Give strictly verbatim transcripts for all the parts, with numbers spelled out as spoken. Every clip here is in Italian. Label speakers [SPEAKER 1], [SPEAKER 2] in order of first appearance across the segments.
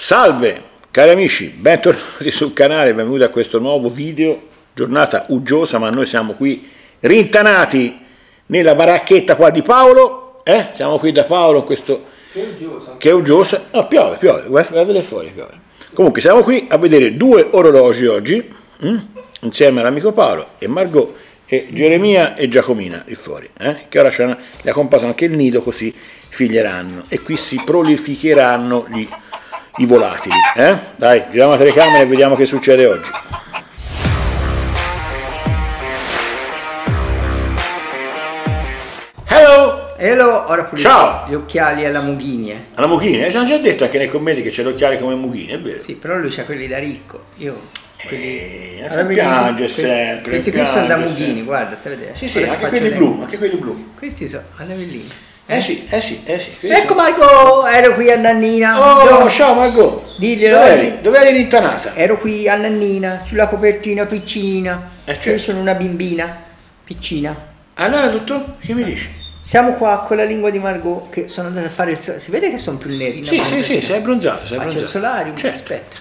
[SPEAKER 1] Salve cari amici, bentornati sul canale, benvenuti a questo nuovo video. Giornata uggiosa, ma noi siamo qui rintanati nella baracchetta qua di Paolo, eh? Siamo qui da Paolo in questo...
[SPEAKER 2] Che uggiosa.
[SPEAKER 1] Che uggiosa. No, piove, piove, vai a vedere fuori, piove. Comunque siamo qui a vedere due orologi oggi, hm? insieme all'amico Paolo e Margot e Geremia e Giacomina lì fuori, eh? che ora le ha comprato anche il nido, così figlieranno e qui si prolificheranno gli, i volatili. Eh? Dai, giriamo la telecamera e vediamo che succede oggi. Hello!
[SPEAKER 2] Hello, ora pulisco
[SPEAKER 1] Ciao.
[SPEAKER 2] gli occhiali alla Mughini. Eh.
[SPEAKER 1] Alla Mughini, eh? ci hanno già detto anche nei commenti che c'è gli occhiali come Mughini, è vero?
[SPEAKER 2] Sì, però lui c'ha quelli da ricco. Io quelli.
[SPEAKER 1] Eh,
[SPEAKER 2] allora,
[SPEAKER 1] piange
[SPEAKER 2] quelli,
[SPEAKER 1] sempre.
[SPEAKER 2] Questi qui sono da Mughini,
[SPEAKER 1] sempre.
[SPEAKER 2] guarda, te vedere.
[SPEAKER 1] Sì, sì, anche quelli blu, anche quelli blu.
[SPEAKER 2] Questi sono anellini.
[SPEAKER 1] Eh sì, eh sì, eh sì.
[SPEAKER 2] Ecco Margot, ero qui a Nannina.
[SPEAKER 1] Oh,
[SPEAKER 2] Dove?
[SPEAKER 1] ciao Margot.
[SPEAKER 2] Diglielo.
[SPEAKER 1] Dov'eri? Dov'eri rintanata?
[SPEAKER 2] Ero qui a Nannina, sulla copertina piccina.
[SPEAKER 1] Eh, certo.
[SPEAKER 2] Io sono una bimbina piccina.
[SPEAKER 1] Allora tutto? Che mi dici?
[SPEAKER 2] Siamo qua con la lingua di Margot che sono andata a fare il solarium. Si vede che sono più neri?
[SPEAKER 1] Sì, sì, sì, sei abbronzato, sei
[SPEAKER 2] Faccio
[SPEAKER 1] abbronzato.
[SPEAKER 2] il solarium,
[SPEAKER 1] Certo.
[SPEAKER 2] aspetta.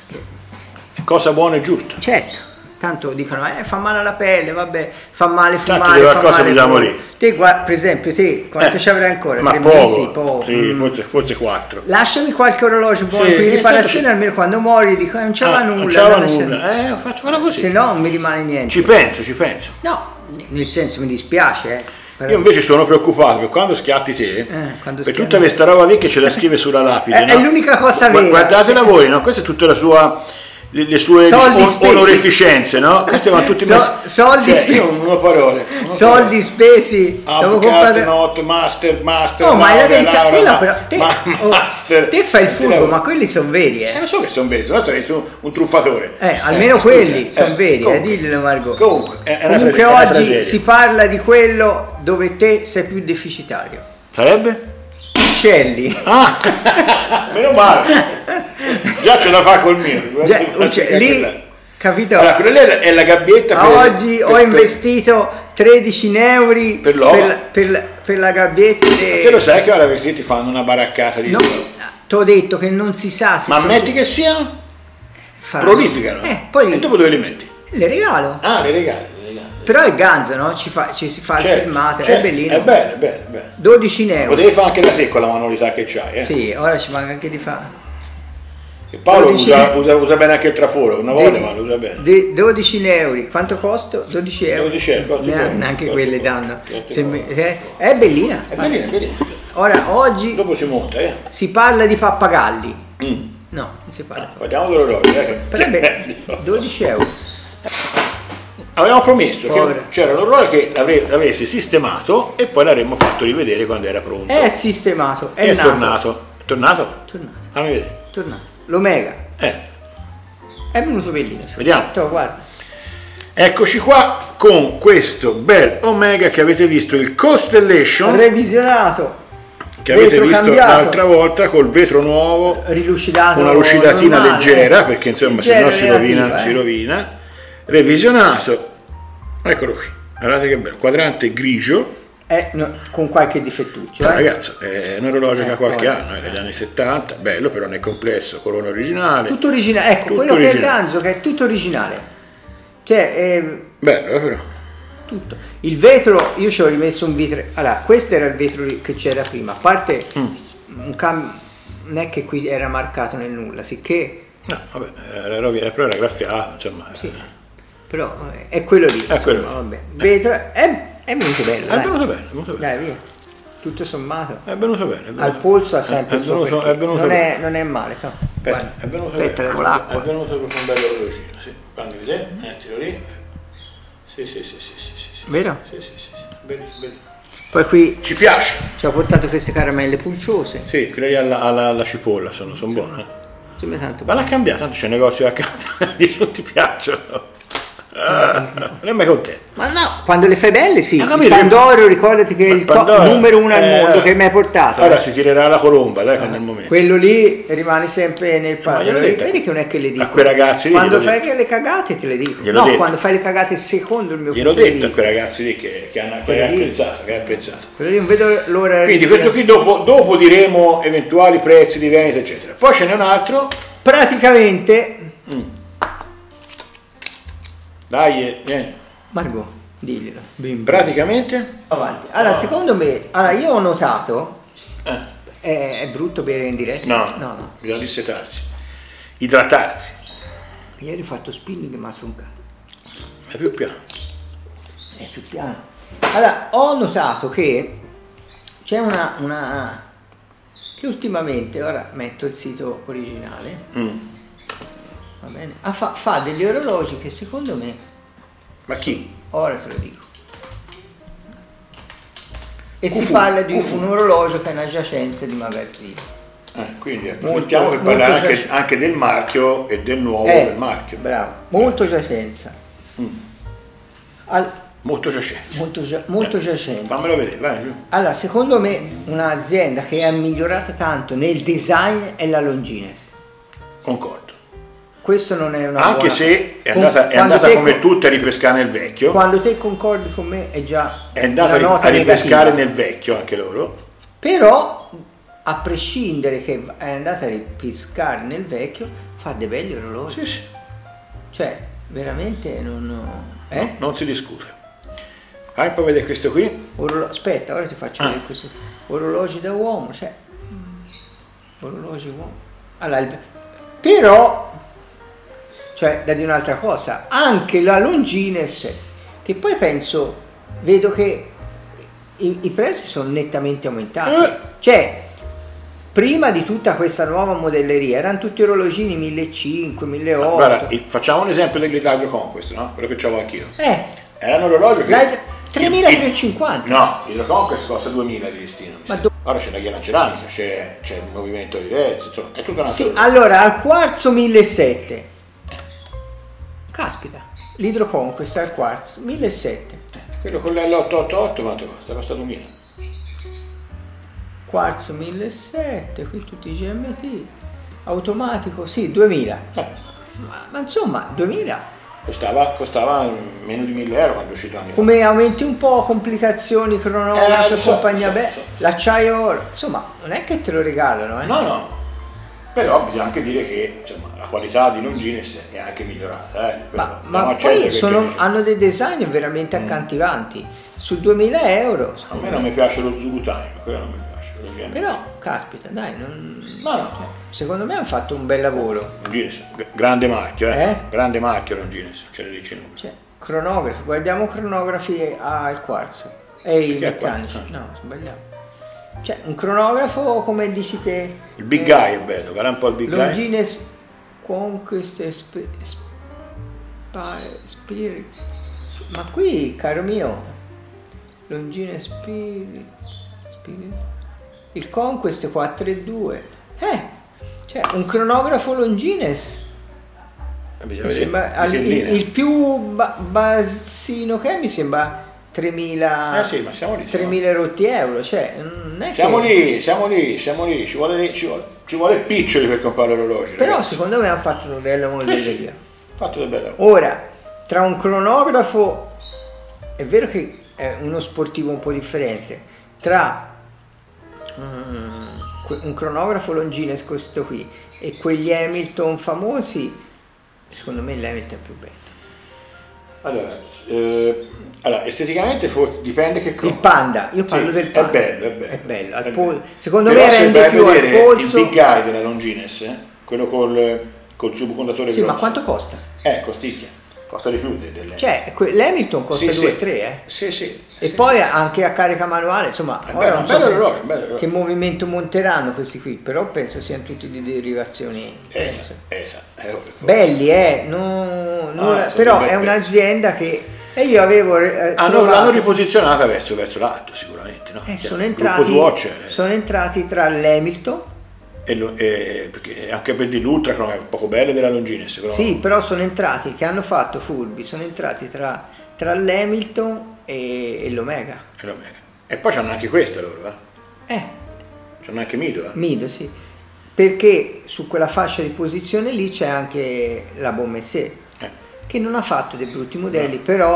[SPEAKER 1] Cosa buona e giusta.
[SPEAKER 2] Certo. Tanto dicono, eh, fa male alla pelle, vabbè, fa male fumare,
[SPEAKER 1] Tanto
[SPEAKER 2] fa
[SPEAKER 1] qualcosa
[SPEAKER 2] male
[SPEAKER 1] abbiamo
[SPEAKER 2] pure.
[SPEAKER 1] lì.
[SPEAKER 2] Te, guarda, per esempio, te, quanto
[SPEAKER 1] Eh,
[SPEAKER 2] ci avrai ancora?
[SPEAKER 1] Ma
[SPEAKER 2] Tre
[SPEAKER 1] poco,
[SPEAKER 2] mesi? Poco.
[SPEAKER 1] sì,
[SPEAKER 2] Mm.
[SPEAKER 1] forse, forse quattro.
[SPEAKER 2] Lasciami qualche orologio buono
[SPEAKER 1] Sì,
[SPEAKER 2] qui in
[SPEAKER 1] eh,
[SPEAKER 2] riparazione,
[SPEAKER 1] tanto
[SPEAKER 2] almeno quando muori dico, eh, non c'aveva
[SPEAKER 1] Ah,
[SPEAKER 2] nulla.
[SPEAKER 1] non c'aveva
[SPEAKER 2] allora
[SPEAKER 1] nulla.
[SPEAKER 2] lasciami.
[SPEAKER 1] Eh, faccio farlo così.
[SPEAKER 2] Se no non mi rimane niente.
[SPEAKER 1] Ci penso, ci penso.
[SPEAKER 2] No, nel senso mi dispiace, eh. Però...
[SPEAKER 1] Io invece sono preoccupato perché quando schiatti te,
[SPEAKER 2] Eh, quando
[SPEAKER 1] per
[SPEAKER 2] schiatti-
[SPEAKER 1] tutta questa roba lì che ce la scrive sulla lapide,
[SPEAKER 2] È-
[SPEAKER 1] no?
[SPEAKER 2] è l'unica cosa
[SPEAKER 1] Gu-
[SPEAKER 2] vera.
[SPEAKER 1] Guardatela voi, no? Questa è tutta la sua... Le, le sue
[SPEAKER 2] Soldi
[SPEAKER 1] on-
[SPEAKER 2] spesi.
[SPEAKER 1] onorificenze, no? Queste vanno tutti
[SPEAKER 2] So-
[SPEAKER 1] messi-
[SPEAKER 2] soldi
[SPEAKER 1] cioè,
[SPEAKER 2] spesi.
[SPEAKER 1] io non ho parole. non ho
[SPEAKER 2] Soldi spesi.
[SPEAKER 1] parole.
[SPEAKER 2] Devo
[SPEAKER 1] Avvocato,
[SPEAKER 2] comprare-
[SPEAKER 1] not, master, master,
[SPEAKER 2] Oh, ma è la
[SPEAKER 1] laurea,
[SPEAKER 2] verità,
[SPEAKER 1] laurea,
[SPEAKER 2] quella
[SPEAKER 1] ma-
[SPEAKER 2] però, te,
[SPEAKER 1] ma-
[SPEAKER 2] oh,
[SPEAKER 1] master.
[SPEAKER 2] te fai il furbo,
[SPEAKER 1] Eh,
[SPEAKER 2] ma quelli sono veri, eh.
[SPEAKER 1] lo so che sono veri, se no sarei su- un truffatore.
[SPEAKER 2] Eh, almeno
[SPEAKER 1] scusa,
[SPEAKER 2] quelli
[SPEAKER 1] eh,
[SPEAKER 2] sono veri, eh,
[SPEAKER 1] comunque,
[SPEAKER 2] diglielo Margot.
[SPEAKER 1] Comunque, è, è una
[SPEAKER 2] Comunque
[SPEAKER 1] tra- è una
[SPEAKER 2] oggi
[SPEAKER 1] tragedia.
[SPEAKER 2] si parla di quello dove te sei più deficitario.
[SPEAKER 1] Sarebbe?
[SPEAKER 2] Uccelli.
[SPEAKER 1] Ah, meno male. Già c'è da fare col mio.
[SPEAKER 2] Già, uccelli, lì, capito?
[SPEAKER 1] Allora, quella lì è la gabbietta.
[SPEAKER 2] A
[SPEAKER 1] per-
[SPEAKER 2] oggi
[SPEAKER 1] per-
[SPEAKER 2] ho
[SPEAKER 1] per-
[SPEAKER 2] investito tredici euro
[SPEAKER 1] Per l'ova?
[SPEAKER 2] per, per, per la gabbietta.
[SPEAKER 1] Ma te lo sai che ora questi ti fanno una baraccata di...
[SPEAKER 2] No, ti ho detto che non si sa se
[SPEAKER 1] Ma
[SPEAKER 2] sono-
[SPEAKER 1] metti che siano?
[SPEAKER 2] faranno-
[SPEAKER 1] Prolificano.
[SPEAKER 2] Eh, poi
[SPEAKER 1] E dopo dove li metti?
[SPEAKER 2] le regalo.
[SPEAKER 1] Ah, le regali. le regali.
[SPEAKER 2] Però è ganzo, no? Ci, fa, ci si fa il
[SPEAKER 1] Certo,
[SPEAKER 2] filmato, è
[SPEAKER 1] certo,
[SPEAKER 2] bellino.
[SPEAKER 1] È bello, è bello, è bello.
[SPEAKER 2] dodici euro.
[SPEAKER 1] Potevi fare anche da te con la manualità che c'hai, eh?
[SPEAKER 2] Sì, ora ci manca anche di fare.
[SPEAKER 1] E Paolo
[SPEAKER 2] dodici
[SPEAKER 1] usa, usa, usa bene anche il traforo, una volta ma lo usa bene.
[SPEAKER 2] De- dodici euro. Quanto costo? dodici euro.
[SPEAKER 1] dodici euro, costa
[SPEAKER 2] Neanche
[SPEAKER 1] poco,
[SPEAKER 2] neanche
[SPEAKER 1] costa
[SPEAKER 2] quelle
[SPEAKER 1] poco,
[SPEAKER 2] danno.
[SPEAKER 1] costa
[SPEAKER 2] Se
[SPEAKER 1] poco.
[SPEAKER 2] mi- eh, è bellina.
[SPEAKER 1] È bellino, è bellino.
[SPEAKER 2] Ora, oggi
[SPEAKER 1] Dopo si monta, eh?
[SPEAKER 2] si parla di pappagalli.
[SPEAKER 1] Mm.
[SPEAKER 2] No, non si parla.
[SPEAKER 1] Parliamo dell'orologio, eh?
[SPEAKER 2] Però è be- dodici euro.
[SPEAKER 1] Avevamo promesso
[SPEAKER 2] Povero.
[SPEAKER 1] che c'era l'orologio che l'avre- l'avresti sistemato e poi l'avremmo fatto rivedere quando era pronto.
[SPEAKER 2] È sistemato, è,
[SPEAKER 1] E è
[SPEAKER 2] nato.
[SPEAKER 1] tornato. È tornato?
[SPEAKER 2] Tornato,
[SPEAKER 1] Fammi vedere.
[SPEAKER 2] tornato. L'Omega.
[SPEAKER 1] Eh,
[SPEAKER 2] È venuto bellino.
[SPEAKER 1] Vediamo.
[SPEAKER 2] Toh, guarda.
[SPEAKER 1] eccoci qua con questo bel Omega che avete visto, il Constellation,
[SPEAKER 2] Revisionato.
[SPEAKER 1] che avete
[SPEAKER 2] vetro
[SPEAKER 1] visto
[SPEAKER 2] cambiato.
[SPEAKER 1] l'altra volta col vetro nuovo,
[SPEAKER 2] Rilucidato.
[SPEAKER 1] una lucidatina
[SPEAKER 2] normale,
[SPEAKER 1] leggera,
[SPEAKER 2] eh.
[SPEAKER 1] perché insomma se
[SPEAKER 2] Leggero
[SPEAKER 1] no si
[SPEAKER 2] relativa,
[SPEAKER 1] rovina,
[SPEAKER 2] eh.
[SPEAKER 1] si rovina, revisionato, eccolo qui, guardate che bello, quadrante grigio.
[SPEAKER 2] Eh, no, con qualche difettuccio.
[SPEAKER 1] No,
[SPEAKER 2] eh.
[SPEAKER 1] ragazzi, è un orologio che ha qualche
[SPEAKER 2] poi.
[SPEAKER 1] anno, è degli anni settanta, bello però nel complesso, corona originale.
[SPEAKER 2] Tutto originale. Ecco,
[SPEAKER 1] Tutto
[SPEAKER 2] quello che è il
[SPEAKER 1] originale.
[SPEAKER 2] ganzo, che è tutto originale. Cioè, è
[SPEAKER 1] Bello eh, però.
[SPEAKER 2] tutto. Il vetro, io ci ho rimesso un vetro. Allora, questo era il vetro che c'era prima. A parte
[SPEAKER 1] Mm.
[SPEAKER 2] un cambio, non è che qui era marcato nel nulla, sicché.
[SPEAKER 1] No, vabbè, era, era, però era graffiato, insomma.
[SPEAKER 2] Sì. Però eh, è quello lì.
[SPEAKER 1] È quello
[SPEAKER 2] insomma,
[SPEAKER 1] lì.
[SPEAKER 2] vabbè. Vetro è, è venuto bello.
[SPEAKER 1] È
[SPEAKER 2] dai.
[SPEAKER 1] venuto bene, è venuto bene.
[SPEAKER 2] Dai, via. Tutto sommato.
[SPEAKER 1] È venuto bene. È venuto
[SPEAKER 2] Al polso ha
[SPEAKER 1] bene.
[SPEAKER 2] sempre
[SPEAKER 1] è,
[SPEAKER 2] il suo
[SPEAKER 1] venuto,
[SPEAKER 2] perché.
[SPEAKER 1] è venuto
[SPEAKER 2] non,
[SPEAKER 1] bene.
[SPEAKER 2] è, non è male, so.
[SPEAKER 1] Aspetta,
[SPEAKER 2] Guarda.
[SPEAKER 1] è venuto
[SPEAKER 2] Aspetta,
[SPEAKER 1] bene.
[SPEAKER 2] levo l'acqua.
[SPEAKER 1] È venuto proprio un bello orologino, sì. Fammi vedere, mettilo lì. Sì, sì, sì, sì, sì, sì, sì.
[SPEAKER 2] Vero?
[SPEAKER 1] Sì, sì, sì, sì. Benissimo, benissimo.
[SPEAKER 2] Poi qui
[SPEAKER 1] Ci piace.
[SPEAKER 2] ci ho portato queste caramelle pulciose.
[SPEAKER 1] Sì, quelle alla, alla, alla cipolla sono, sono buone.
[SPEAKER 2] Sembra tanto
[SPEAKER 1] Ma l'ha cambiato, tanto c'è un negozio a casa, non ti piacciono. Ah, non è mai contento.
[SPEAKER 2] Ma no, quando le fai belle sì.
[SPEAKER 1] Ah,
[SPEAKER 2] Il
[SPEAKER 1] capito?
[SPEAKER 2] Pandoro, ricordati che è il top
[SPEAKER 1] Pandoro,
[SPEAKER 2] numero uno al
[SPEAKER 1] eh,
[SPEAKER 2] mondo che mi hai portato.
[SPEAKER 1] Ora si tirerà la colomba, dai, quando è il momento.
[SPEAKER 2] Quello lì rimane sempre nel
[SPEAKER 1] Ma gliel'ho
[SPEAKER 2] Pandoro.
[SPEAKER 1] detto.
[SPEAKER 2] Vedi che non è che le dico.
[SPEAKER 1] A quei ragazzi lì
[SPEAKER 2] Quando
[SPEAKER 1] gliel'ho
[SPEAKER 2] fai
[SPEAKER 1] detto.
[SPEAKER 2] che le cagate te le dico.
[SPEAKER 1] Gliel'ho
[SPEAKER 2] No,
[SPEAKER 1] detto.
[SPEAKER 2] quando fai le cagate secondo il mio
[SPEAKER 1] Gliel'ho
[SPEAKER 2] punto di
[SPEAKER 1] detto a
[SPEAKER 2] vista.
[SPEAKER 1] quei ragazzi lì che, che hanno che
[SPEAKER 2] Quello
[SPEAKER 1] hai
[SPEAKER 2] lì.
[SPEAKER 1] apprezzato, che hai apprezzato.
[SPEAKER 2] Quello lì non vedo l'ora
[SPEAKER 1] Quindi
[SPEAKER 2] di
[SPEAKER 1] questo qui dopo, dopo diremo eventuali prezzi di vendita eccetera. Poi ce n'è un altro
[SPEAKER 2] praticamente...
[SPEAKER 1] Mm. Dai, eh, vieni.
[SPEAKER 2] Margot, diglielo. Bim, bim.
[SPEAKER 1] Praticamente?
[SPEAKER 2] Avanti. Allora, secondo me, allora io ho notato,
[SPEAKER 1] Eh.
[SPEAKER 2] è, è brutto bere in diretta?
[SPEAKER 1] No,
[SPEAKER 2] no, no.
[SPEAKER 1] bisogna dissetarsi, idratarsi.
[SPEAKER 2] Ieri ho fatto spinning ma troncato.
[SPEAKER 1] È più piano.
[SPEAKER 2] È più piano. Allora, ho notato che c'è una, una... che ultimamente, ora metto il sito originale,
[SPEAKER 1] Mm.
[SPEAKER 2] va bene? Ah, fa, fa degli orologi che secondo me,
[SPEAKER 1] Ma chi?
[SPEAKER 2] ora te lo dico, e si
[SPEAKER 1] Cufu,
[SPEAKER 2] parla di
[SPEAKER 1] Cufu.
[SPEAKER 2] un orologio che è una giacenza di magazzino.
[SPEAKER 1] Eh, quindi approfittiamo per
[SPEAKER 2] molto
[SPEAKER 1] parlare anche,
[SPEAKER 2] giac-
[SPEAKER 1] anche del marchio e del nuovo
[SPEAKER 2] Eh,
[SPEAKER 1] del marchio.
[SPEAKER 2] bravo, molto giacenza.
[SPEAKER 1] Mm.
[SPEAKER 2] Al-
[SPEAKER 1] Molto giacenza.
[SPEAKER 2] molto, gia- molto
[SPEAKER 1] Eh,
[SPEAKER 2] giacenza.
[SPEAKER 1] Fammelo vedere, vai giù.
[SPEAKER 2] Allora, secondo me un'azienda che è migliorata tanto nel design è la Longines.
[SPEAKER 1] Concordo.
[SPEAKER 2] Questo non è una
[SPEAKER 1] Anche
[SPEAKER 2] buona...
[SPEAKER 1] se è
[SPEAKER 2] Con-
[SPEAKER 1] andata, è
[SPEAKER 2] quando
[SPEAKER 1] andata
[SPEAKER 2] te
[SPEAKER 1] come
[SPEAKER 2] co-
[SPEAKER 1] tutte a ripescare nel vecchio,
[SPEAKER 2] Quando te concordi con me è già
[SPEAKER 1] è andata
[SPEAKER 2] una
[SPEAKER 1] a ri-
[SPEAKER 2] nota
[SPEAKER 1] a ripescare
[SPEAKER 2] negativa.
[SPEAKER 1] nel vecchio anche loro.
[SPEAKER 2] Però, a prescindere che è andata a ripescare nel vecchio, fa dei belli orologi.
[SPEAKER 1] Sì, sì.
[SPEAKER 2] Cioè, veramente non... Eh?
[SPEAKER 1] No, non si discute. Vai un po' a vedere questo qui.
[SPEAKER 2] Orolo- Aspetta, ora ti faccio
[SPEAKER 1] Ah.
[SPEAKER 2] vedere questo. Orologi da uomo, cioè... Orologi uomo. Allora, il- però... Cioè, da dire un'altra cosa, anche la Longines, che poi penso, vedo che i, i prezzi sono nettamente aumentati.
[SPEAKER 1] Eh.
[SPEAKER 2] Cioè, prima di tutta questa nuova modelleria, erano tutti orologini millecinquecento, milleottocento.
[SPEAKER 1] Guarda, il- facciamo un esempio dell'Hydro Conquest, no? Quello che c'avevo anch'io.
[SPEAKER 2] Eh,
[SPEAKER 1] Era un orologio che...
[SPEAKER 2] l'hai- tremilatrecentocinquanta.
[SPEAKER 1] No, l'Hydro Conquest costa duemila di listino. mi
[SPEAKER 2] Ma
[SPEAKER 1] sembra.
[SPEAKER 2] do-
[SPEAKER 1] Ora c'è la ghiana ceramica, c'è, c'è il movimento diverso, insomma, è tutta una
[SPEAKER 2] Sì,
[SPEAKER 1] cosa.
[SPEAKER 2] allora, al quarzo millesettecento. Caspita, l'Hydro Conquest al quarzo, millesettecento.
[SPEAKER 1] Quello con l'L ottocentottantotto quanto costa? Costa duemila.
[SPEAKER 2] Quarzo millesettecento, qui tutti i G M T, automatico, sì, duemila.
[SPEAKER 1] Eh,
[SPEAKER 2] Ma, ma insomma, duemila.
[SPEAKER 1] costava, costava meno di mille euro quando è uscito anni fa.
[SPEAKER 2] Come aumenti un po', complicazioni, cronometro,
[SPEAKER 1] Eh, lo so,
[SPEAKER 2] compagnia,
[SPEAKER 1] lo so,
[SPEAKER 2] beh,
[SPEAKER 1] lo so.
[SPEAKER 2] l'acciaio oro, insomma, non è che te lo regalano, eh?
[SPEAKER 1] No, no. Però bisogna anche dire che insomma, la qualità di Longines è anche migliorata. Eh.
[SPEAKER 2] Ma,
[SPEAKER 1] Quello-
[SPEAKER 2] ma
[SPEAKER 1] andiamo a certo
[SPEAKER 2] poi
[SPEAKER 1] che
[SPEAKER 2] sono-
[SPEAKER 1] dice-
[SPEAKER 2] hanno dei design veramente accattivanti. Su duemila euro,
[SPEAKER 1] A me non mi piace lo Zulu Time, quello non mi piace. Lo G M T.
[SPEAKER 2] però, caspita, dai, non...
[SPEAKER 1] No, no.
[SPEAKER 2] secondo me hanno fatto un bel lavoro.
[SPEAKER 1] Longines, g- grande marchio, eh?
[SPEAKER 2] Eh?
[SPEAKER 1] Grande marchio Longines, ce ne dice nulla.
[SPEAKER 2] Cioè, cronografi, guardiamo cronografi al quarzo e i
[SPEAKER 1] Perché al
[SPEAKER 2] meccanici.
[SPEAKER 1] quarzo?
[SPEAKER 2] No, sbagliamo. Cioè, un cronografo, come dici te,
[SPEAKER 1] Il Big Guy è bello, guarda un po' il Big Guy.
[SPEAKER 2] Longines Conquest Sp- Sp- Spirit. Ma qui, caro mio, Longines Spirit, Spirit. Il Conquest quattro e due. Eh, cioè, un cronografo Longines.
[SPEAKER 1] Eh, bisogna
[SPEAKER 2] Mi
[SPEAKER 1] vedere
[SPEAKER 2] sembra,
[SPEAKER 1] di
[SPEAKER 2] al-
[SPEAKER 1] che
[SPEAKER 2] il,
[SPEAKER 1] linea.
[SPEAKER 2] il più ba- bassino che è, mi sembra tremila,
[SPEAKER 1] Eh sì, ma siamo lì. Siamo,
[SPEAKER 2] tremila rotti euro, cioè non è
[SPEAKER 1] siamo
[SPEAKER 2] che...
[SPEAKER 1] lì, siamo lì, siamo lì, ci vuole, ci vuole, ci vuole piccioli per comprare l'orologio.
[SPEAKER 2] Però
[SPEAKER 1] ragazzi.
[SPEAKER 2] secondo me hanno fatto una bella
[SPEAKER 1] Eh sì,
[SPEAKER 2] modelleria.
[SPEAKER 1] fatto del bello.
[SPEAKER 2] Ora, tra un cronografo, è vero che è uno sportivo un po' differente, tra mm, que- un cronografo Longines questo qui e quegli Hamilton famosi, secondo me l'Hamilton è più bello.
[SPEAKER 1] Allora, eh, allora, esteticamente forse dipende che cosa.
[SPEAKER 2] Il panda, io parlo
[SPEAKER 1] Sì,
[SPEAKER 2] del
[SPEAKER 1] è
[SPEAKER 2] panda.
[SPEAKER 1] bello, è bello.
[SPEAKER 2] È bello, al
[SPEAKER 1] È
[SPEAKER 2] pol-
[SPEAKER 1] bello.
[SPEAKER 2] secondo
[SPEAKER 1] Però
[SPEAKER 2] me
[SPEAKER 1] se
[SPEAKER 2] rende
[SPEAKER 1] vai a
[SPEAKER 2] più al
[SPEAKER 1] vedere
[SPEAKER 2] polso.
[SPEAKER 1] il Big Guy della Longines, eh, quello col, col subcondatore
[SPEAKER 2] Sì,
[SPEAKER 1] grosso.
[SPEAKER 2] ma quanto costa?
[SPEAKER 1] Eh, costicchia. Costa di più de- delle...
[SPEAKER 2] Cioè, que- l'Hamilton costa
[SPEAKER 1] Sì,
[SPEAKER 2] due
[SPEAKER 1] sì.
[SPEAKER 2] tre, eh.
[SPEAKER 1] Sì, sì.
[SPEAKER 2] E
[SPEAKER 1] sì,
[SPEAKER 2] poi anche a carica manuale, insomma,
[SPEAKER 1] È
[SPEAKER 2] ora
[SPEAKER 1] bello,
[SPEAKER 2] non
[SPEAKER 1] un
[SPEAKER 2] so
[SPEAKER 1] bello
[SPEAKER 2] che-
[SPEAKER 1] orologio, un bello orologio.
[SPEAKER 2] che movimento monteranno questi qui, però penso siano tutti di derivazioni. penso.
[SPEAKER 1] Esatto, esatto. Eh, per forza.
[SPEAKER 2] Belli, eh, no- nulla-
[SPEAKER 1] sono
[SPEAKER 2] però
[SPEAKER 1] dei
[SPEAKER 2] è
[SPEAKER 1] bei
[SPEAKER 2] un'azienda che... E io avevo eh,
[SPEAKER 1] Hanno,
[SPEAKER 2] trovato-
[SPEAKER 1] l'hanno riposizionata verso, verso l'alto sicuramente, no?
[SPEAKER 2] eh,
[SPEAKER 1] Cioè,
[SPEAKER 2] sono,
[SPEAKER 1] il
[SPEAKER 2] entrati,
[SPEAKER 1] gruppo Swatch, eh,
[SPEAKER 2] sono entrati tra l'Hamilton.
[SPEAKER 1] e lo- e- perché anche per dire l'Ultra è poco bello della Longines, però
[SPEAKER 2] Sì, però sono entrati, che hanno fatto furbi, sono entrati tra, tra l'Hamilton e, e l'Omega.
[SPEAKER 1] è l'Omega. E poi c'hanno anche questa loro, eh?
[SPEAKER 2] Eh,
[SPEAKER 1] C'hanno anche Mido, eh?
[SPEAKER 2] Mido, sì. Perché su quella fascia di posizione lì c'è anche la Beaumessé,
[SPEAKER 1] Eh.
[SPEAKER 2] che non ha fatto dei brutti modelli, però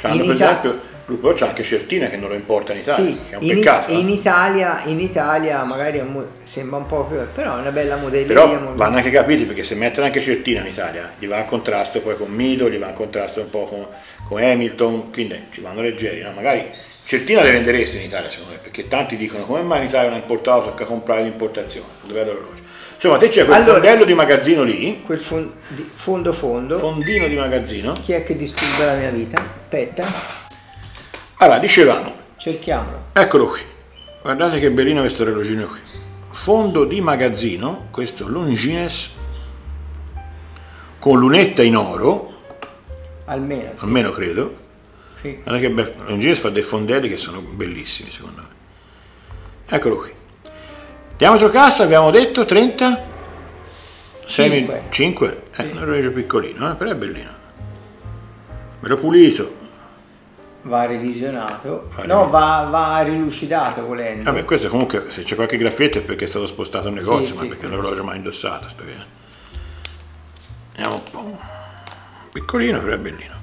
[SPEAKER 1] C'hanno per esempio, però c'è anche Certina che non lo importa in Italia,
[SPEAKER 2] sì,
[SPEAKER 1] che è un
[SPEAKER 2] in,
[SPEAKER 1] peccato.
[SPEAKER 2] in, Italia, in Italia magari è mo- sembra un po' più, però è una bella modelleria.
[SPEAKER 1] Però
[SPEAKER 2] molto...
[SPEAKER 1] vanno anche capiti, perché se mettono anche Certina in Italia, gli va in contrasto poi con Mido, gli va in contrasto un po' con, con Hamilton, quindi ci vanno leggeri, no? Magari Certina le venderesti in Italia secondo me, perché tanti dicono come mai in Italia non è importato, tocca comprare l'importazione, dov'è l'orologio? Insomma, te c'è quel
[SPEAKER 2] allora,
[SPEAKER 1] fondello di magazzino lì,
[SPEAKER 2] quel fond- di- fondo fondo,
[SPEAKER 1] fondino di magazzino.
[SPEAKER 2] chi è che disturba la mia vita? Aspetta,
[SPEAKER 1] Allora, dicevamo,
[SPEAKER 2] cerchiamolo.
[SPEAKER 1] eccolo qui, guardate che bellino questo orologino qui, fondo di magazzino, questo Longines, con lunetta in oro,
[SPEAKER 2] Almeno, sì.
[SPEAKER 1] almeno credo.
[SPEAKER 2] Sì.
[SPEAKER 1] Guardate che bello, Longines fa dei fondelli che sono bellissimi secondo me. Eccolo qui. Diametro cassa abbiamo detto trenta?
[SPEAKER 2] cinque.
[SPEAKER 1] cinque? Eh, un orologio piccolino, eh, però è bellino. Bello pulito.
[SPEAKER 2] Va revisionato,
[SPEAKER 1] Va
[SPEAKER 2] no, va, va rilucidato volendo.
[SPEAKER 1] Vabbè, questo comunque, se c'è qualche graffietto è perché è stato spostato un negozio,
[SPEAKER 2] Sì,
[SPEAKER 1] ma
[SPEAKER 2] sì,
[SPEAKER 1] perché è un orologio mai indossato. Sto via. Vediamo un po'. Piccolino, però è bellino.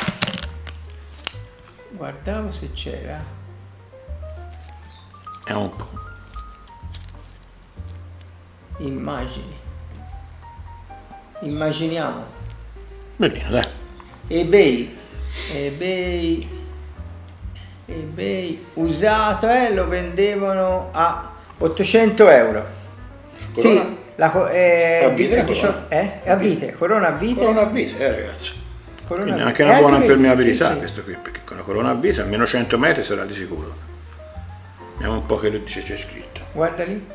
[SPEAKER 2] Guardavo se c'era.
[SPEAKER 1] Vediamo un po'.
[SPEAKER 2] Immagini. Immaginiamo.
[SPEAKER 1] Bellino, dai.
[SPEAKER 2] eBay. eBay. eBay usato, eh, lo vendevano a ottocento euro.
[SPEAKER 1] Corona?
[SPEAKER 2] Sì, la co- eh,
[SPEAKER 1] È a vite la
[SPEAKER 2] diciotto,
[SPEAKER 1] corona?
[SPEAKER 2] eh, è a vite, corona a vite.
[SPEAKER 1] Corona a vite, eh ragazzi.
[SPEAKER 2] Corona
[SPEAKER 1] Quindi
[SPEAKER 2] a
[SPEAKER 1] anche
[SPEAKER 2] vite.
[SPEAKER 1] una buona
[SPEAKER 2] Eh,
[SPEAKER 1] impermeabilità
[SPEAKER 2] sì, sì.
[SPEAKER 1] questo qui, perché con la corona a vite almeno cento metri sarà di sicuro. Vediamo un po' che lo dice, c'è scritto.
[SPEAKER 2] Guarda lì.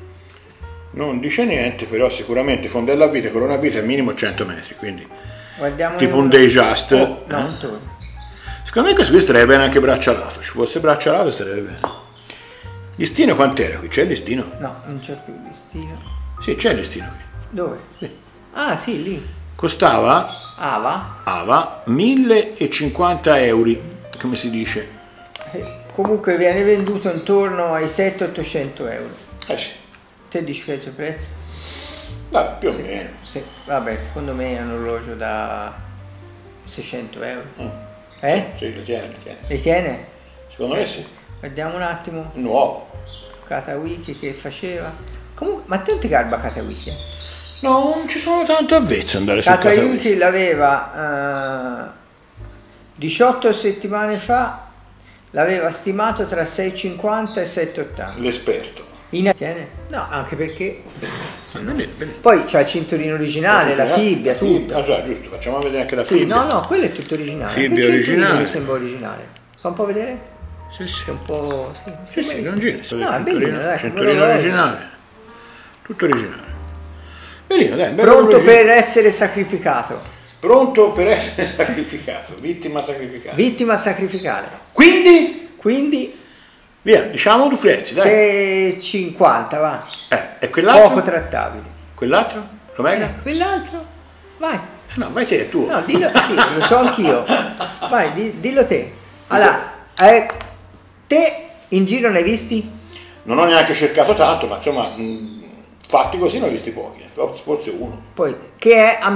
[SPEAKER 1] Non dice niente, però sicuramente fondello a vite, corona a vite al minimo cento metri, quindi
[SPEAKER 2] Guardiamo
[SPEAKER 1] tipo
[SPEAKER 2] il-
[SPEAKER 1] un Datejust.
[SPEAKER 2] Oh, no,
[SPEAKER 1] eh?
[SPEAKER 2] un torno.
[SPEAKER 1] Secondo me questo qui starebbe bene anche braccialato, ci fosse braccialato starebbe bene. Listino quant'era qui? C'è il listino?
[SPEAKER 2] No, non c'è più il listino.
[SPEAKER 1] Sì, c'è il listino qui.
[SPEAKER 2] Dove?
[SPEAKER 1] Sì.
[SPEAKER 2] Ah, sì, lì.
[SPEAKER 1] Costava,
[SPEAKER 2] Ava.
[SPEAKER 1] Ava, millecinquanta euro, come si dice.
[SPEAKER 2] Eh, Comunque viene venduto intorno ai settecento ottocento euro.
[SPEAKER 1] Eh sì,
[SPEAKER 2] Te dici che è il suo prezzo?
[SPEAKER 1] vabbè, più o meno.
[SPEAKER 2] Sì, vabbè, secondo me è un orologio da seicento euro.
[SPEAKER 1] Mm.
[SPEAKER 2] Eh?
[SPEAKER 1] Sì, lo tiene, lo tiene.
[SPEAKER 2] Le tiene?
[SPEAKER 1] Secondo me sì,
[SPEAKER 2] Guardiamo un attimo.
[SPEAKER 1] è nuovo.
[SPEAKER 2] Katawiki che faceva. Comunque, ma te non ti garba Katawiki? eh?
[SPEAKER 1] No, non ci sono tanto avvezzo andare su casa.
[SPEAKER 2] Katawiki l'aveva eh, diciotto settimane fa, l'aveva stimato tra seicentocinquanta e settecentottanta.
[SPEAKER 1] L'esperto.
[SPEAKER 2] In tiene? No, anche perché
[SPEAKER 1] Bellino, bellino.
[SPEAKER 2] poi c'ha il cinturino originale, la fibbia, tutto.
[SPEAKER 1] Ah, già, giusto, facciamo vedere anche la
[SPEAKER 2] Sì,
[SPEAKER 1] fibbia.
[SPEAKER 2] no, no, quello è tutto originale.
[SPEAKER 1] Fibbia
[SPEAKER 2] Anche il cinturino
[SPEAKER 1] originale.
[SPEAKER 2] mi sembra originale. Fa un po' vedere?
[SPEAKER 1] Sì, sì.
[SPEAKER 2] È un po'... Sì,
[SPEAKER 1] Sì, sì,
[SPEAKER 2] bellissimo.
[SPEAKER 1] Longines.
[SPEAKER 2] No, è bellino, dai.
[SPEAKER 1] Cinturino
[SPEAKER 2] quello lo
[SPEAKER 1] originale. Tutto originale. Bellino, dai. bello
[SPEAKER 2] Pronto
[SPEAKER 1] orologino.
[SPEAKER 2] per essere sacrificato.
[SPEAKER 1] Pronto per essere sacrificato. Vittima sacrificata.
[SPEAKER 2] Vittima sacrificale.
[SPEAKER 1] Quindi,
[SPEAKER 2] Quindi
[SPEAKER 1] via, diciamo due prezzi, dai.
[SPEAKER 2] seicentocinquanta, va.
[SPEAKER 1] Eh, e quell'altro?
[SPEAKER 2] Poco trattabile.
[SPEAKER 1] Quell'altro? L'Omega?
[SPEAKER 2] Eh, quell'altro? Vai.
[SPEAKER 1] Eh no, vai te, è tuo.
[SPEAKER 2] No, dillo, sì, lo so anch'io. Vai, di- dillo te. Allora, eh, te in giro ne hai visti?
[SPEAKER 1] Non ho neanche cercato tanto, ma insomma, mh, fatti così ne ho visti pochi, forse uno.
[SPEAKER 2] Poi, che è a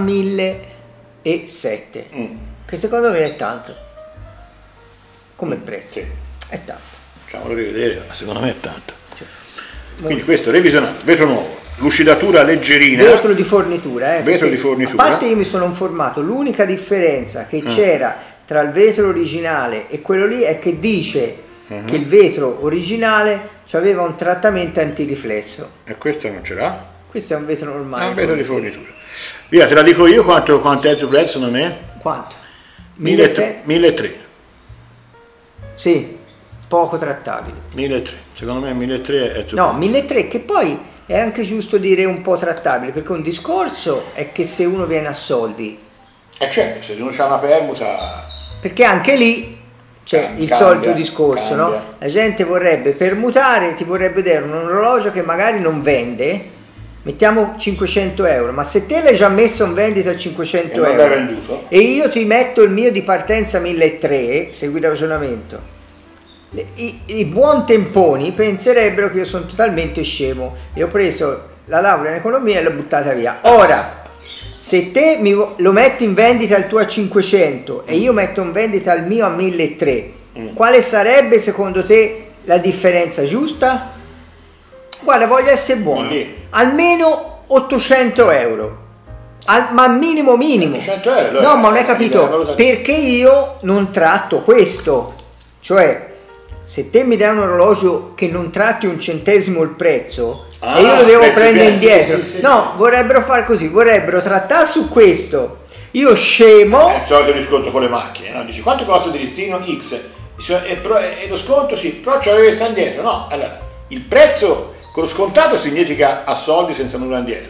[SPEAKER 2] millesetto.
[SPEAKER 1] Mm.
[SPEAKER 2] Che secondo me è tanto. Come prezzo.
[SPEAKER 1] Sì,
[SPEAKER 2] È tanto.
[SPEAKER 1] facciamolo rivedere, ma secondo me è tanto. Quindi
[SPEAKER 2] Molto.
[SPEAKER 1] questo revisionato, vetro nuovo, lucidatura leggerina.
[SPEAKER 2] Vetro di fornitura, eh,
[SPEAKER 1] Vetro
[SPEAKER 2] perché,
[SPEAKER 1] di fornitura.
[SPEAKER 2] a parte io mi sono informato, l'unica differenza che c'era tra il vetro originale e quello lì è che dice che il vetro originale aveva un trattamento antiriflesso.
[SPEAKER 1] E questo non ce l'ha?
[SPEAKER 2] Questo è un vetro normale.
[SPEAKER 1] Ah, un vetro di fornitura. Via, te la dico io quanto, quanto è il suo prezzo, secondo me?
[SPEAKER 2] Quanto?
[SPEAKER 1] milletrecento.
[SPEAKER 2] millesettecento? Sì, poco trattabile.
[SPEAKER 1] milletrecento. Secondo me milletrecento è il suo
[SPEAKER 2] No,
[SPEAKER 1] prezzo.
[SPEAKER 2] milletrecento che poi è anche giusto dire un po' trattabile, perché un discorso è che se uno viene a soldi,
[SPEAKER 1] Eh certo, se uno ha una permuta...
[SPEAKER 2] perché anche lì c'è
[SPEAKER 1] Cambia,
[SPEAKER 2] il solito discorso,
[SPEAKER 1] cambia.
[SPEAKER 2] no? La gente vorrebbe permutare, ti vorrebbe dare un orologio che magari non vende, mettiamo cinquecento euro, ma se te l'hai già messo in vendita a cinquecento
[SPEAKER 1] E non
[SPEAKER 2] euro
[SPEAKER 1] l'hai venduto?
[SPEAKER 2] e io ti metto il mio di partenza milletrecento, segui il ragionamento, le- i, i buon temponi penserebbero che io sono totalmente scemo e ho preso la laurea in economia e l'ho buttata via. Ora, se te mi, lo metti in vendita il tuo a cinquecento e io metto in vendita il mio a milletrecento, mm. quale sarebbe secondo te la differenza giusta? Guarda, voglio essere buono, mm. almeno ottocento euro. Al, ma minimo minimo
[SPEAKER 1] ottocento euro,
[SPEAKER 2] no, ma non hai capito perché io non tratto questo, cioè se te mi dai un orologio che non tratti un centesimo il prezzo ah, e io lo devo prendere indietro, sì, sì, no, sì. Vorrebbero fare così, vorrebbero trattare su questo, io scemo.
[SPEAKER 1] È il solito discorso con le macchine, no? Dici quanto costa di listino X e, e lo sconto sì, però c'è che sta indietro, no, allora il prezzo con lo scontato significa a soldi senza nulla indietro.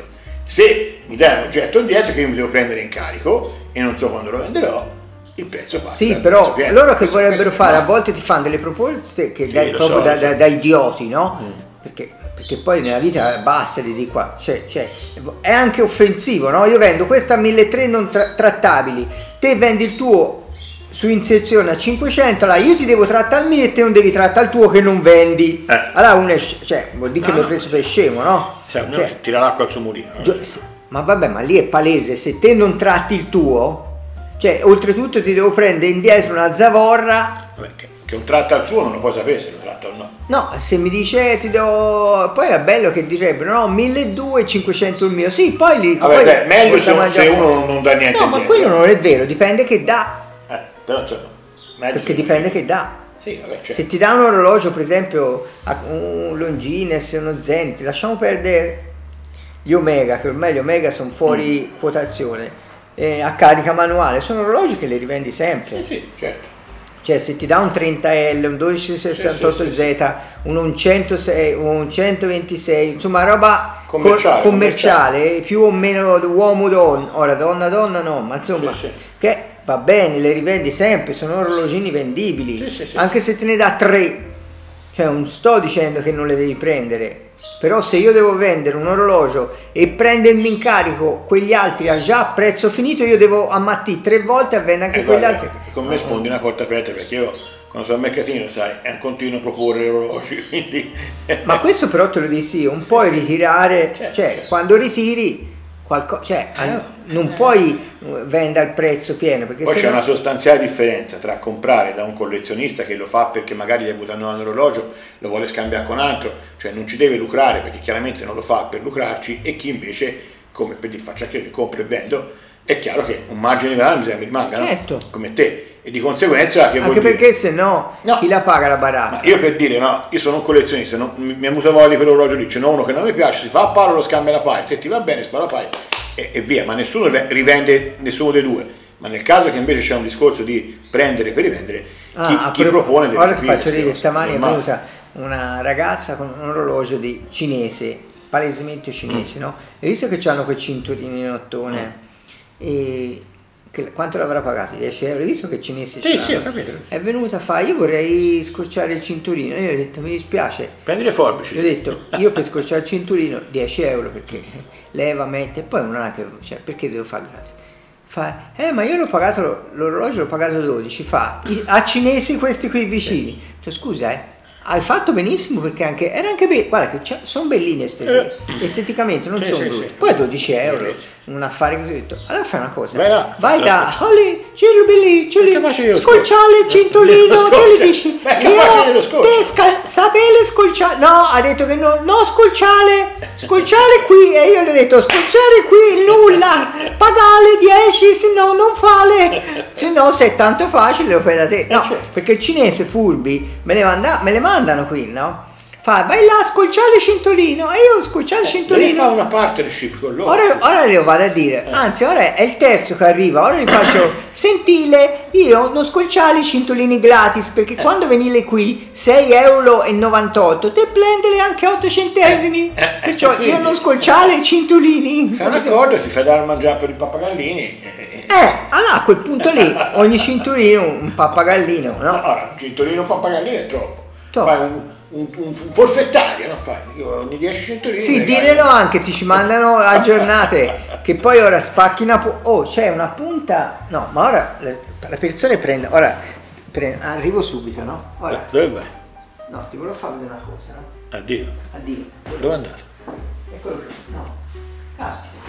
[SPEAKER 1] Se mi dai un oggetto indietro che io mi devo prendere in carico e non so quando lo venderò, il prezzo passa.
[SPEAKER 2] Sì, però loro che questo, vorrebbero questo, fare no. A volte ti fanno delle proposte che sì, dai proprio so, da, da, da idioti, no? Mm. Perché, perché poi nella vita basta di di qua, cioè, cioè è anche offensivo, no? Io vendo questo a milletrecento non tra- trattabili, te vendi il tuo su inserzione a cinquecento, allora io ti devo trattare il mio e te non devi trattare il tuo che non vendi. Eh. Allora uno è, cioè, vuol dire no, che mi hai preso per scemo, no?
[SPEAKER 1] Cioè, cioè, tira l'acqua al suo mulino.
[SPEAKER 2] Gio- ma vabbè, ma lì è palese, se te non tratti il tuo, cioè oltretutto ti devo prendere indietro una zavorra.
[SPEAKER 1] Vabbè, che, che un tratta al suo non lo puoi sapere se lo tratta o no.
[SPEAKER 2] No, se mi dice ti devo. Poi è bello che direbbero no, milleduecento e cinquecento il mio. Sì, poi li.
[SPEAKER 1] Vabbè,
[SPEAKER 2] poi
[SPEAKER 1] dai, meglio se, se uno non, non dà niente.
[SPEAKER 2] No, ma
[SPEAKER 1] indietro.
[SPEAKER 2] quello non è vero, dipende che dà.
[SPEAKER 1] Eh, però insomma.
[SPEAKER 2] Perché dipende che dà.
[SPEAKER 1] Sì, vabbè, cioè.
[SPEAKER 2] Se ti dà un orologio, per esempio, un Longines, uno Zenith, lasciamo perdere gli Omega, che ormai gli Omega sono fuori mm. quotazione, eh, a carica manuale, sono orologi che li rivendi sempre.
[SPEAKER 1] Sì, sì, certo.
[SPEAKER 2] Cioè se ti dà un trenta L, un dodicesesantotto Z, sì, sì, sì. Un, un centosei, un centoventisei, insomma roba commerciale, co- commerciale, commerciale, più o meno uomo-donna, ora donna-donna no, ma insomma, sì, sì. Che va bene, le rivendi sempre, sono orologini vendibili, sì, sì, sì, anche sì. Se te ne dà tre, cioè non sto dicendo che non le devi prendere, però se io devo vendere un orologio e prendermi in carico quegli altri a già prezzo finito, io devo ammattire tre volte a vendere anche eh, quegli
[SPEAKER 1] guarda,
[SPEAKER 2] altri.
[SPEAKER 1] Con me sfondi una porta aperta perché io quando sono al mercatino, sai, è continuo a proporre orologi, quindi...
[SPEAKER 2] Ma questo però te lo dissi io, un sì, puoi sì. ritirare, certo, cioè certo. Quando ritiri qualcosa, cioè eh, non eh. puoi vendere al prezzo pieno, perché
[SPEAKER 1] poi
[SPEAKER 2] se
[SPEAKER 1] c'è
[SPEAKER 2] no...
[SPEAKER 1] una sostanziale differenza tra comprare da un collezionista che lo fa perché magari gli ha avuto un orologio, lo vuole scambiare con altro, cioè non ci deve lucrare perché chiaramente non lo fa per lucrarci, e chi invece, come per dire faccia che compro e vendo, è chiaro che un margine di guadagno mi rimanga,
[SPEAKER 2] certo.
[SPEAKER 1] No? Come te, e di conseguenza che
[SPEAKER 2] anche perché dire? Se no, no chi la paga la baracca?
[SPEAKER 1] Ma io per dire no, io sono un collezionista, non, mi, mi è avuto voglia di quell'orologio lì, c'è uno che non mi piace, si fa a palo, lo scambia la pari, te ti va bene, spara la pari e, e via, ma nessuno rivende nessuno dei due. Ma nel caso che invece c'è un discorso di prendere per rivendere, chi,
[SPEAKER 2] ah,
[SPEAKER 1] chi propone deve
[SPEAKER 2] ora ti faccio dire, stamani è venuta una ragazza con un orologio di cinese, palesemente cinese, mm. no? E visto che hanno quei cinturini in ottone, mm. e che, quanto l'avrà pagato? dieci euro? Visto che cinesi
[SPEAKER 1] sì, sì, ho capito.
[SPEAKER 2] È venuta a fare, io vorrei scorciare il cinturino, io gli ho detto mi dispiace,
[SPEAKER 1] prendi le forbici,
[SPEAKER 2] gli ho detto io per scorciare il cinturino dieci euro perché leva, mette, e poi non ha che, cioè, perché devo fare grazie? Fa, eh ma io l'ho pagato, l'orologio l'ho pagato dodici, fa, a cinesi questi qui vicini, sì. Cioè, scusa eh, hai fatto benissimo perché anche, era anche bello, guarda che sono belline estetic, eh. esteticamente, non sì, sono sì, brutti, sì. Poi a dodici euro, un affare così, ho detto, allora fai una cosa, vai, là, vai da Holly, Cirubili, scolciale il cintolino, che le dici? Io, te scal- sapele scolciale, no, ha detto che no, no scolciale, scolciale qui, e io gli ho detto scolciare qui, nulla, pagale dieci, se no non fale, se no se è tanto facile lo fai da te, no, perché il cinese furbi me le manda, me le mandano qui, no? Fa, vai là a scolciare il cintolino, e io scolciare il cintolino.
[SPEAKER 1] Devi fare una partnership con loro.
[SPEAKER 2] Ora, ora glielo vado a dire, eh. anzi ora è il terzo che arriva, ora gli faccio, sentile, io non scolciare i cintolini gratis, perché eh. quando venile qui sei euro e novantotto, te prendele anche otto centesimi, eh. Eh. perciò eh. io non scolciare i cintolini.
[SPEAKER 1] Fai un accordo e ti fai dare a mangiare per i pappagallini.
[SPEAKER 2] Eh, allora a quel punto lì, ogni cinturino un pappagallino, no?
[SPEAKER 1] Ora, un cinturino un pappagallino è troppo. Troppo. Fai un... Un, un, un forfettario, non fai? Io ogni dieci cinturini.
[SPEAKER 2] Sì, diglielo anche, ti ci mandano a giornate che poi ora spacchi una pu- oh, c'è una punta. No, ma ora le, le persone prendono. Ora prendo, arrivo subito, no? Ora.
[SPEAKER 1] Dove vai?
[SPEAKER 2] No, ti volevo fare vedere una cosa, no?
[SPEAKER 1] Addio.
[SPEAKER 2] Addio.
[SPEAKER 1] Dove è andato?
[SPEAKER 2] Eccolo qui, no. Caspita.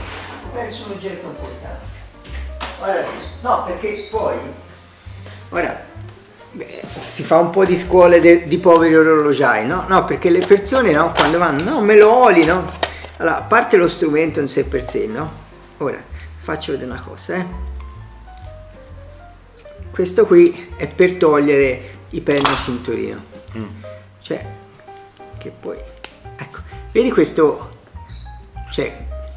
[SPEAKER 2] perso un oggetto importante. Ora, no, perché poi, ora, beh, si fa un po' di scuole de, di poveri orologiai, no? No, perché le persone, no, quando vanno, no, me lo oli, no? Allora, a parte lo strumento in sé per sé, no? Ora, faccio vedere una cosa, eh. Questo qui è per togliere i penni al cinturino. Mm. Cioè, che poi, ecco, vedi questo, cioè,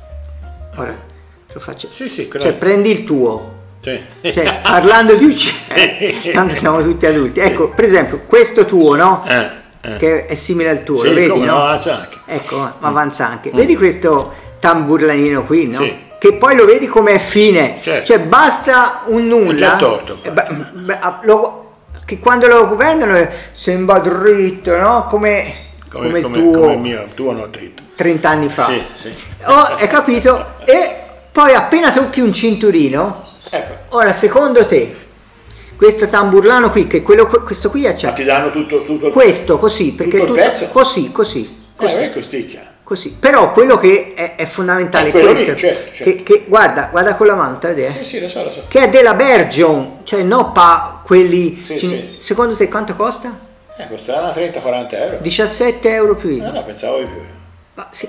[SPEAKER 2] ora, lo faccio,
[SPEAKER 1] sì, sì,
[SPEAKER 2] cioè, prendi il tuo.
[SPEAKER 1] Sì.
[SPEAKER 2] Cioè, parlando di uccelli, tanto siamo tutti adulti. Ecco, per esempio, questo tuo, no?
[SPEAKER 1] Eh, eh.
[SPEAKER 2] Che è simile al tuo,
[SPEAKER 1] sì,
[SPEAKER 2] lo vedi,
[SPEAKER 1] come,
[SPEAKER 2] no?
[SPEAKER 1] avanza anche.
[SPEAKER 2] Ecco, ma avanza anche. Mm. Vedi questo tamburlanino qui, no?
[SPEAKER 1] Sì.
[SPEAKER 2] Che poi lo vedi come è fine.
[SPEAKER 1] Certo.
[SPEAKER 2] Cioè, basta un nulla.
[SPEAKER 1] È già storto.
[SPEAKER 2] Eh, beh, beh, lo, che quando lo vendono sembra dritto, no? Come, come, come il
[SPEAKER 1] come,
[SPEAKER 2] tuo.
[SPEAKER 1] Come il mio, il tuo no, dritto.
[SPEAKER 2] trenta anni fa.
[SPEAKER 1] Sì, sì.
[SPEAKER 2] Oh, hai capito? E poi appena tocchi un cinturino,
[SPEAKER 1] ecco.
[SPEAKER 2] Ora secondo te questo tamburlano qui, che quello, questo qui c'è,
[SPEAKER 1] ma ti danno tutto, tutto il,
[SPEAKER 2] questo così, perché
[SPEAKER 1] tutto il
[SPEAKER 2] tutto,
[SPEAKER 1] pezzo?
[SPEAKER 2] così, così, così.
[SPEAKER 1] Eh, ecco, sticchia.
[SPEAKER 2] Così. Però quello che è, è fondamentale è questo, lì, certo, certo. Che, che guarda, guarda con la mano, vedi?
[SPEAKER 1] Sì, sì, lo so, lo so.
[SPEAKER 2] Che è della Bergeon, cioè no pa quelli,
[SPEAKER 1] sì,
[SPEAKER 2] cin-
[SPEAKER 1] sì.
[SPEAKER 2] Secondo te quanto costa?
[SPEAKER 1] Eh, costerà trenta quaranta euro.
[SPEAKER 2] diciassette euro più I V A.
[SPEAKER 1] No, no, pensavo di più.
[SPEAKER 2] Ma sì.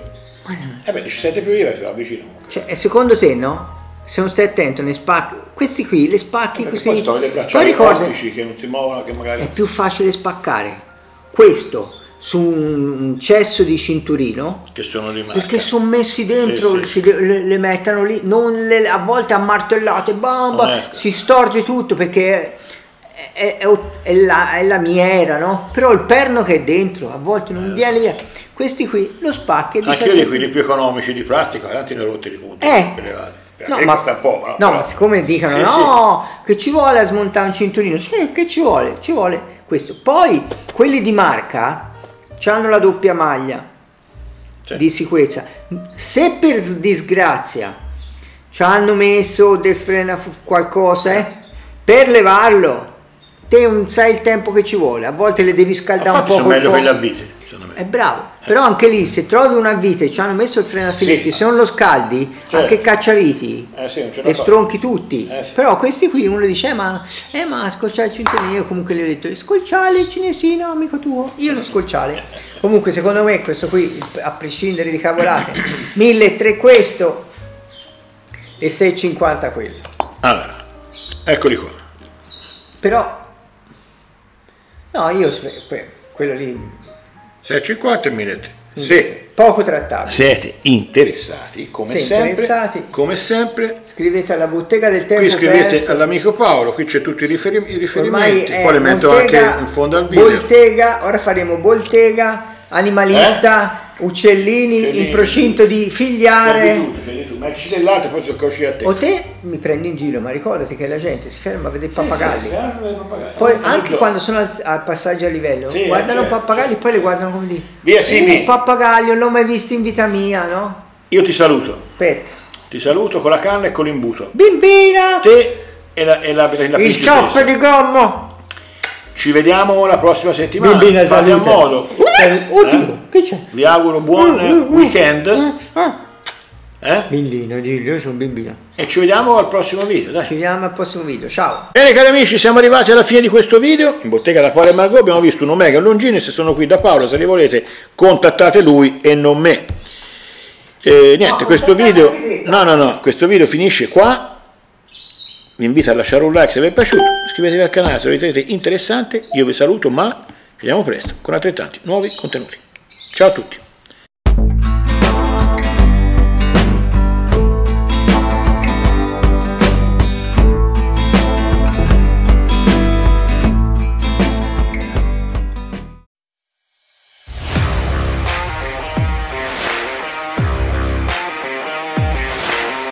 [SPEAKER 1] Eh beh, diciassette più I V A si va vicino comunque.
[SPEAKER 2] Cioè, e secondo te no? Se non stai attento ne spacchi, questi qui le spacchi
[SPEAKER 1] perché
[SPEAKER 2] così.
[SPEAKER 1] poi sto dei bracciali elastici che non si muovono, che magari
[SPEAKER 2] è più facile spaccare questo su un cesso di cinturino,
[SPEAKER 1] che sono di marca,
[SPEAKER 2] perché sono messi dentro,
[SPEAKER 1] sì, sì.
[SPEAKER 2] Le, le, le mettono lì, non le, a volte ammartellate, bamba, si storge tutto perché è, è, è, la, è la miera, no? Però il perno che è dentro a volte non eh. viene via. Questi qui lo spacchi e
[SPEAKER 1] anche io di quelli più economici di plastica, tanti ne ho rotti di punti.
[SPEAKER 2] Eh.
[SPEAKER 1] No, ma, un po', no,
[SPEAKER 2] no ma siccome dicono sì, no, sì. che ci vuole a smontare un cinturino, sì, che ci vuole? Ci vuole questo. Poi quelli di marca hanno la doppia maglia sì. di sicurezza. Se per disgrazia ci hanno messo del freno qualcosa, eh, per levarlo, te non sai il tempo che ci vuole. A volte le devi scaldare un po'.
[SPEAKER 1] Sono meglio quelli a vite.
[SPEAKER 2] È bravo, eh. Però anche lì se trovi una vite e ci hanno messo il freno a filetti, sì. se non lo scaldi, certo. anche cacciaviti,
[SPEAKER 1] eh sì,
[SPEAKER 2] le stronchi tutti.
[SPEAKER 1] Eh sì.
[SPEAKER 2] Però questi qui uno dice, eh, ma, eh, ma scocciare il cinturino, io comunque gli ho detto, scolciale il cinesino, amico tuo, io lo scocciale. Comunque secondo me questo qui, a prescindere di cavolate, milletrecento questo e seicentocinquanta quello.
[SPEAKER 1] Allora, eccoli qua.
[SPEAKER 2] Però, no, io quello lì...
[SPEAKER 1] seicentocinquanta e milletre. Se
[SPEAKER 2] poco trattato.
[SPEAKER 1] Siete interessati, come
[SPEAKER 2] Se
[SPEAKER 1] sempre,
[SPEAKER 2] interessati,
[SPEAKER 1] come sempre,
[SPEAKER 2] scrivete alla bottega del tempo.
[SPEAKER 1] Qui scrivete
[SPEAKER 2] perso.
[SPEAKER 1] All'amico Paolo, qui c'è tutti i, riferim- i riferimenti, poi
[SPEAKER 2] le
[SPEAKER 1] metto anche in fondo al video.
[SPEAKER 2] Bottega, ora faremo bottega, animalista, eh? uccellini, uccellini, in procinto di figliare.
[SPEAKER 1] Ma ci dell'altro, poi tocca uscire a te.
[SPEAKER 2] O te mi prendi in giro, ma ricordati che la gente si ferma a vedere i pappagalli.
[SPEAKER 1] Sì, sì, si pappagalli.
[SPEAKER 2] Poi non anche quando sono al, al passaggio a livello, sì, guardano certo, pappagalli, certo. Poi le guardano come di
[SPEAKER 1] via Simi.
[SPEAKER 2] Un pappagallo, non l'ho mai visto in vita mia, no?
[SPEAKER 1] Io ti saluto.
[SPEAKER 2] Aspetta.
[SPEAKER 1] Ti saluto con la canna e con l'imbuto.
[SPEAKER 2] Bimbina!
[SPEAKER 1] Te e la, e la, e la
[SPEAKER 2] il cioppo di gomma!
[SPEAKER 1] Ci vediamo la prossima settimana.
[SPEAKER 2] Bimbina,
[SPEAKER 1] fate a modo.
[SPEAKER 2] Oddio, eh? Che c'è?
[SPEAKER 1] Vi auguro buon mm, weekend. Mm,
[SPEAKER 2] ah.
[SPEAKER 1] Eh?
[SPEAKER 2] Bimbino, io sono bimbino.
[SPEAKER 1] E ci vediamo al prossimo video, dai.
[SPEAKER 2] Ci vediamo al prossimo video, ciao.
[SPEAKER 1] Bene cari amici, siamo arrivati alla fine di questo video. In bottega da Paolo e Margot abbiamo visto un Omega e un Longines, sono qui da Paolo, se li volete contattate lui e non me. Eh, niente, no, questo video, no no no, questo video finisce qua. Vi invito a lasciare un like se vi è piaciuto, iscrivetevi al canale se lo ritenete interessante. Io vi saluto, ma ci vediamo presto con altrettanti nuovi contenuti. Ciao a tutti.